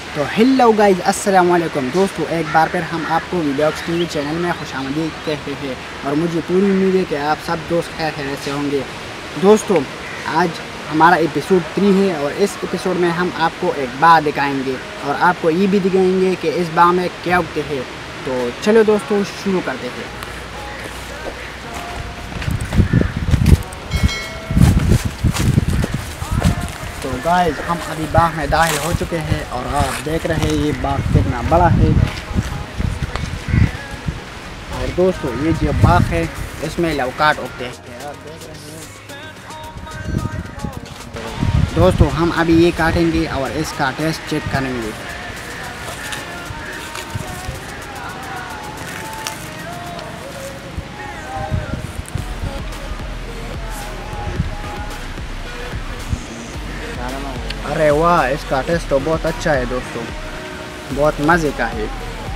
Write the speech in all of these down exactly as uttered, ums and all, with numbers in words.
तो hello guys, अस्सलाम वालेकुम दोस्तों। एक बार फिर हम आपको वीलॉग्स टीवी चैनल में खुशामदीद कहते हैं और मुझे पूरी उम्मीद है कि आप सब दोस्त खैर खैर से होंगे। दोस्तों, आज हमारा एपिसोड थ्री है और इस एपिसोड में हम आपको एक बाग दिखाएंगे और आपको ये भी दिखाएंगे कि इस बाग में क्या उगते हैं। तो चलो दोस्तों, शुरू करते हैं। तो गाइस, हम अभी बाग में दाखिल हो चुके हैं और आप देख रहे हैं ये बाग कितना बड़ा है। और दोस्तों, ये जो बाग है इसमें लौकाट उगते हैं, आप देख रहे हैं। दोस्तों, हम अभी ये काटेंगे और इसका टेस्ट चेक करेंगे। अरे वाह, इसका टेस्ट तो बहुत अच्छा है दोस्तों, बहुत मज़े का है।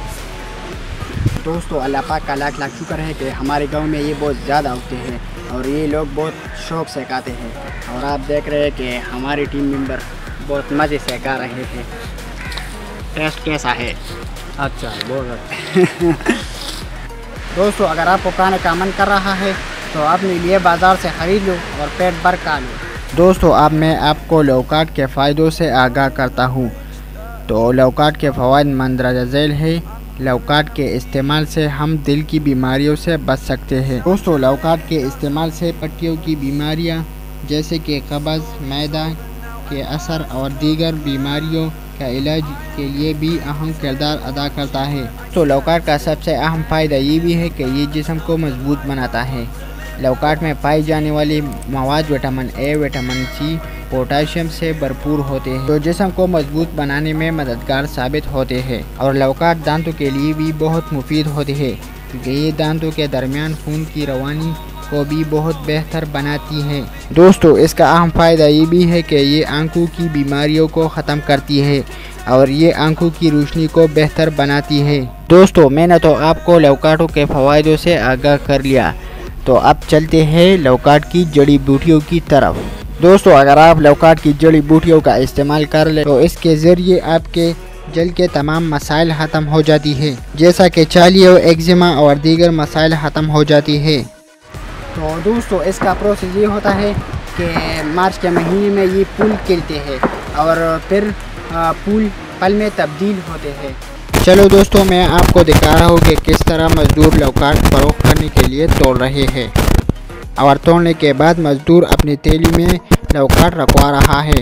दोस्तों, अल्लाह पाक का लाख लाख शुक्र है कि हमारे गांव में ये बहुत ज़्यादा उगते हैं और ये लोग बहुत शौक़ से खाते हैं। और आप देख रहे हैं कि हमारी टीम मेंबर बहुत मज़े से खा रहे हैं। टेस्ट कैसा है? अच्छा, बहुत अच्छा। दोस्तों, अगर आपको खाने का मन कर रहा है तो अपने लिए बाज़ार से ख़रीद लो और पेट भर खा लो। दोस्तों, अब मैं आपको लौकाट के फ़ायदों से आगाह करता हूँ। तो लौकाट के फ़वाइद मंदरजा झैल है। लौकाट के इस्तेमाल से हम दिल की बीमारियों से बच सकते हैं। दोस्तों, लौकाट के इस्तेमाल से पट्टियों की बीमारियाँ जैसे कि कब्ज़, मैदा के असर और दीगर बीमारियों का इलाज के लिए भी अहम किरदार अदा करता है। तो लौकाट का सबसे अहम फ़ायदा ये भी है कि ये जिस्म को मजबूत बनाता है। लौकाट में पाई जाने वाली मवाद vitamin A, vitamin C, potassium से भरपूर होते हैं जो जिस्म को मजबूत बनाने में मददगार साबित होते हैं। और लौकाट दांतों के लिए भी बहुत मुफीद होते हैं क्योंकि ये दांतों के दरमियान खून की रवानी को भी बहुत बेहतर बनाती हैं। दोस्तों, इसका अहम फ़ायदा ये भी है कि ये आंखों की बीमारियों को ख़त्म करती है और ये आंखों की रोशनी को बेहतर बनाती है। दोस्तों, मैंने तो आपको लौकाटों के फ़वाइदों से आगाह कर लिया, तो अब चलते हैं लौकाट की जड़ी बूटियों की तरफ। दोस्तों, अगर आप लौकाट की जड़ी बूटियों का इस्तेमाल कर ले तो इसके ज़रिए आपके जल के तमाम मसाइल ख़त्म हो जाती है, जैसा कि चालिया, एक्जिमा और दीगर मसाइल ख़त्म हो जाती है। तो दोस्तों, इसका प्रोसेस ये होता है कि मार्च के महीने में ये फूल खिलते हैं और फिर फूल फल में तब्दील होते हैं। चलो दोस्तों, मैं आपको दिखा रहा हूँ कि किस तरह मज़दूर लौकाट फरोख्त करने के लिए तोड़ रहे हैं और तोड़ने के बाद मज़दूर अपनी थैली में लौकाट रखवा रहा है।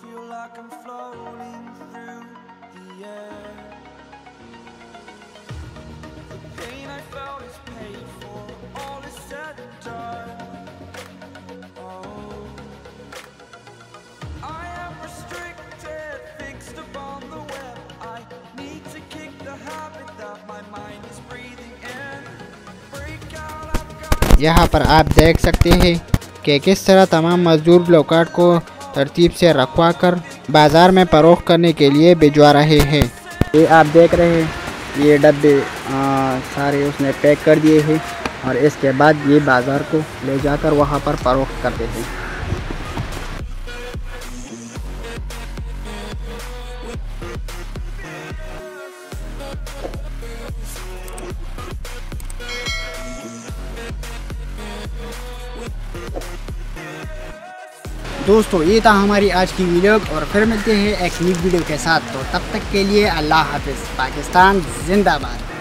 यहाँ पर आप देख सकते हैं कि किस तरह तमाम मज़दूर लौकाट को तरतीब से रखवा कर बाज़ार में फरोख्त करने के लिए भिजवा रहे हैं। ये आप देख रहे हैं, ये डब्बे सारे उसने पैक कर दिए हैं और इसके बाद ये बाज़ार को ले जाकर वहाँ पर फरोख्त करते हैं। दोस्तों, ये था हमारी आज की वीडियो और फिर मिलते हैं एक नई वीडियो के साथ। तो तब तक के लिए अल्लाह हाफ़िज़। पाकिस्तान जिंदाबाद।